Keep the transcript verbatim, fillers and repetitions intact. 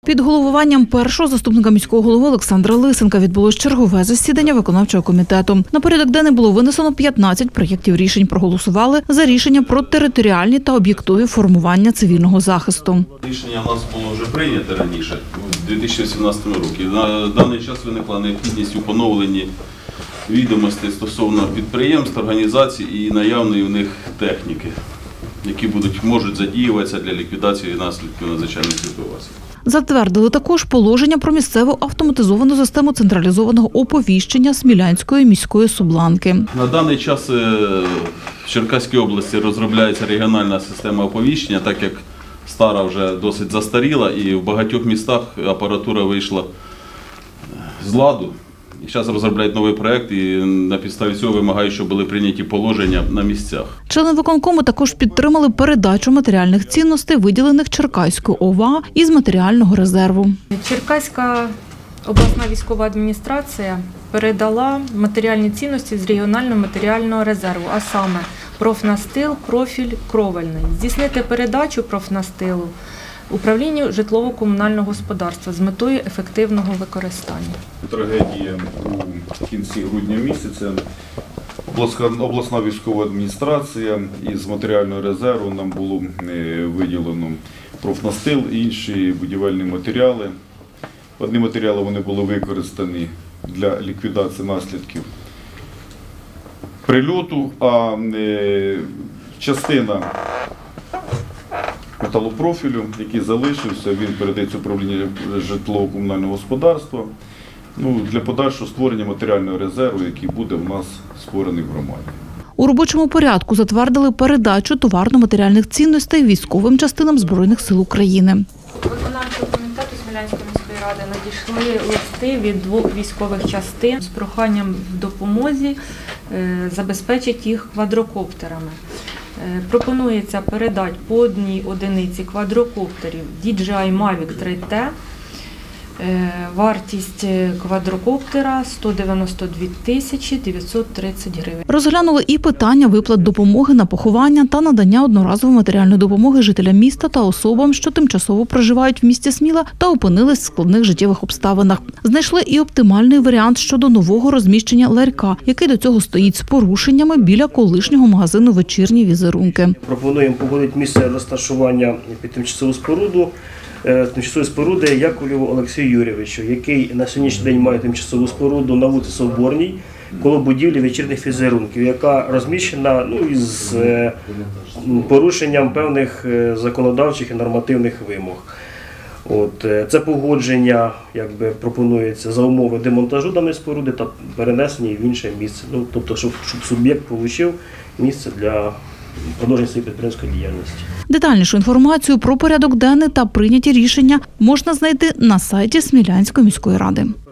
Під головуванням першого заступника міського голови Олександра Лисенка відбулось чергове засідання виконавчого комітету. На порядок денний було винесено п'ятнадцять проєктів рішень. Проголосували за рішення про територіальні та об'єктові формування цивільного захисту. Рішення у нас було вже прийнято раніше, у дві тисячі вісімнадцятому році. На даний час виникла необхідність у поновленні відомостей стосовно підприємств, організацій і наявної у них техніки, які будуть, можуть задіюватися для ліквідації наслідків надзвичайних ситуацій. Затвердили також положення про місцеву автоматизовану систему централізованого оповіщення Смілянської міської субланки. На даний час в Черкаській області розробляється регіональна система оповіщення, так як стара вже досить застаріла і в багатьох містах апаратура вийшла з ладу. І зараз розробляють новий проєкт і на підставі цього вимагають, щоб були прийняті положення на місцях. Члени виконкому також підтримали передачу матеріальних цінностей, виділених Черкаською ОВА, із матеріального резерву. Черкаська обласна військова адміністрація передала матеріальні цінності з регіонального матеріального резерву, а саме профнастил, профіль, кровельний. Здійснити передачу профнастилу управлінню житлово-комунального господарства з метою ефективного використання. Трагедія у кінці грудня місяця. Обласна військова адміністрація із матеріального резерву нам було виділено профнастил і інші будівельні матеріали. Одні матеріали вони були використані для ліквідації наслідків прильоту, а частина металопрофілю, який залишився, він передається управлінню житлово-комунального господарства, ну, для подальшого створення матеріального резерву, який буде в нас створений в громаді. У робочому порядку затвердили передачу товарно-матеріальних цінностей військовим частинам Збройних сил України. Виконавчого комітету Смілянської міської ради надійшли листи від двох військових частин з проханням в допомозі забезпечити їх квадрокоптерами. Пропонується передати по одній одиниці квадрокоптерів ді джей ай Mavic три Т. Вартість квадрокоптера – сто дев'яносто дві тисячі дев'ятсот тридцять гривень. Розглянули і питання виплат допомоги на поховання та надання одноразової матеріальної допомоги жителям міста та особам, що тимчасово проживають в місті Сміла та опинились в складних життєвих обставинах. Знайшли і оптимальний варіант щодо нового розміщення ларька, який до цього стоїть з порушеннями біля колишнього магазину «Вечірні візерунки». Пропонуємо погодити місце розташування під тимчасову споруду тимчасової споруди Яковлєву Олексію Юрійовичу, який на сьогоднішній день має тимчасову споруду на вулиці Соборній, коло будівлі «Вечірних візерунків», яка розміщена ну, із порушенням певних законодавчих і нормативних вимог. От, це погодження якби, пропонується за умови демонтажу даної споруди та перенесення в інше місце. Ну, тобто, щоб, щоб суб'єкт отримав місце для продовження своєї підприємської діяльності. Детальнішу інформацію про порядок денний та прийняті рішення можна знайти на сайті Смілянської міської ради.